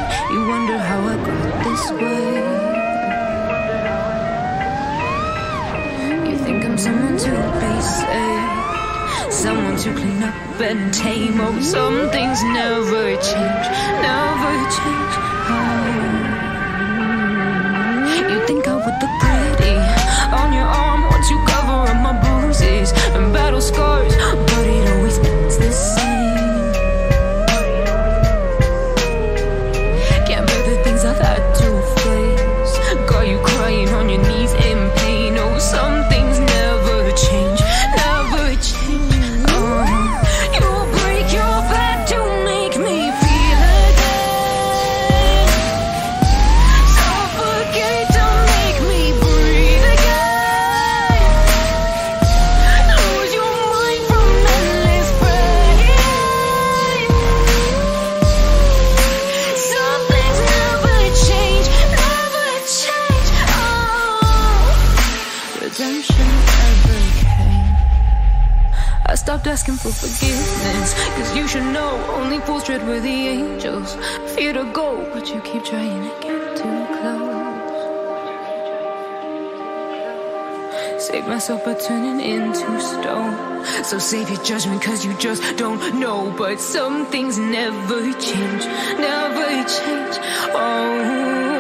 You wonder how I got this way. You think I'm someone to be saved, someone to clean up and tame. Oh, some things never change, never change. Oh. You think I would look pretty on your arm once you cover up my bruises and battle scars, but it always ends the same. Can't bear the things I've had to face, got you crying on your knees in pain. Oh, some things never change, never change. Oh, you'll break your back to make me feel again, suffocate to make me breathe again, lose your mind from endless pain. Some things never change, never change. Oh, redemption never came. I stopped asking for forgiveness, cause you should know only fools tread where the angels fear to go, but you keep trying to get too close. Save myself by turning into stone, so save your judgment cause you just don't know. But some things never change, never change. Oh,